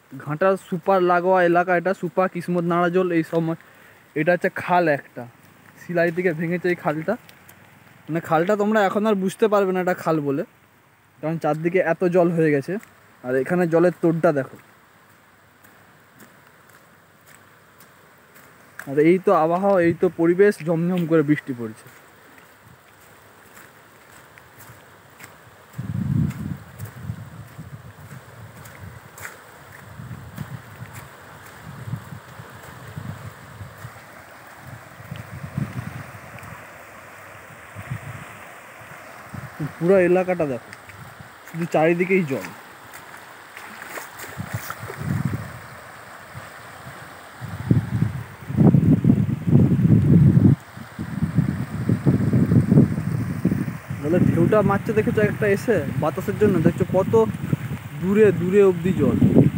Ghatal super লাগোয়া এলাকা, এটা সুপার কিসমত নাড়াজল এই সময়। এটা হচ্ছে খাল একটা, শিলাই থেকে ভেঙেছে এই খালটা। মানে খালটা তোমরা এখন আর বুঝতে পারবে না এটা খাল বলে, কারণ চারদিকে এত জল হয়ে গেছে। আর এখানে জলের তোড়টা দেখো। আর এই তো আবহাওয়া, এই তো পরিবেশ, ঝমঝম করে বৃষ্টি পড়ছে। পুরো এলাকাটা দেখো, শুধু চারিদিকেই জল। জলের ঢেউটা মারছে দেখেছো একটা এসে বাতাসের জন্য, দেখছো কত দূরে দূরে অবধি জল।